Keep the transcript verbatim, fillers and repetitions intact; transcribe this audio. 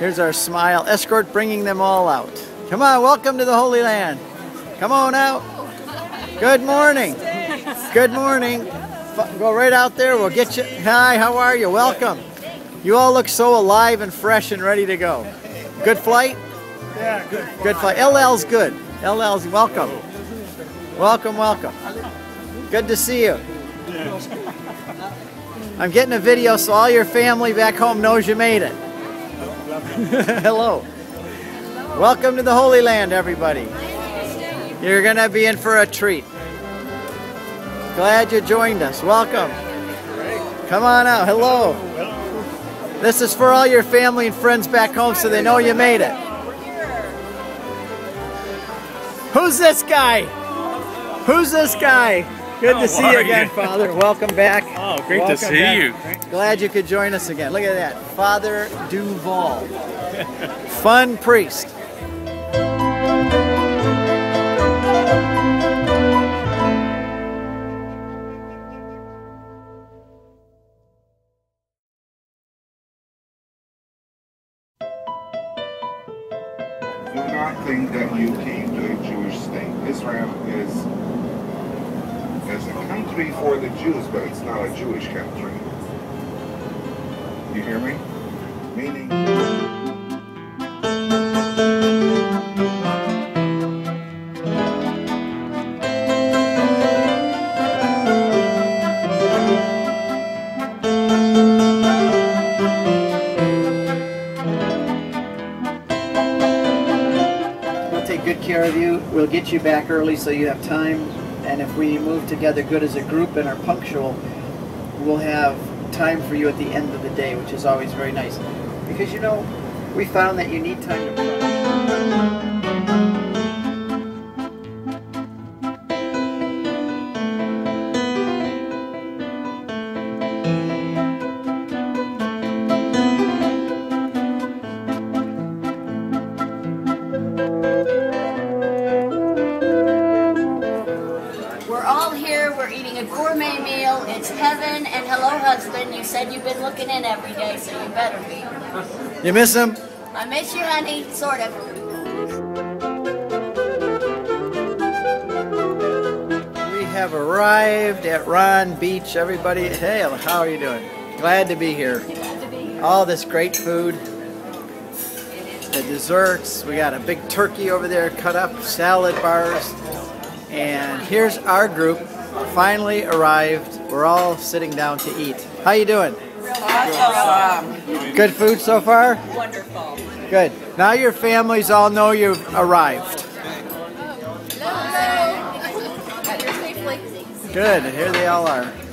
Here's our smile escort bringing them all out. Come on, welcome to the Holy Land. Come on out. Good morning. Good morning. Go right out there. We'll get you. Hi, how are you? Welcome. You all look so alive and fresh and ready to go. Good flight? Yeah, good. Good flight. L L's good. L L's welcome. Welcome, welcome. Good to see you. I'm getting a video so all your family back home knows you made it. Hello. Welcome to the Holy Land, everybody. You're going to be in for a treat. Glad you joined us. Welcome. Come on out. Hello. This is for all your family and friends back home so they know you made it. Who's this guy? Who's this guy? Good to see you again, Father. Welcome back. Oh, great Welcome to see back. you. Glad you could join us again. Look at that. Father Duval. Fun priest. Do not think that you came to a Jewish state. Israel is, is a country for the Jews, but it's not a Jewish country. You hear me? Meaning... Good care of you. We'll get you back early so you have time, and if we move together good as a group and are punctual, we'll have time for you at the end of the day, which is always very nice. Because you know, we found that you need time to pray. We're eating a gourmet meal. It's heaven, and hello, husband. You said you've been looking in every day, so you better be. You miss him? I miss you, honey. Sort of. We have arrived at Ron Beach. Everybody, hey, how are you doing? Glad to be here. Glad to be here. All this great food. The desserts. We got a big turkey over there cut up, salad bars. And here's our group. Finally arrived. We're all sitting down to eat. How you doing? Awesome. Good food so far? Wonderful. Good. Now your families all know you've arrived. Hello. Got here safely. Good. Here they all are.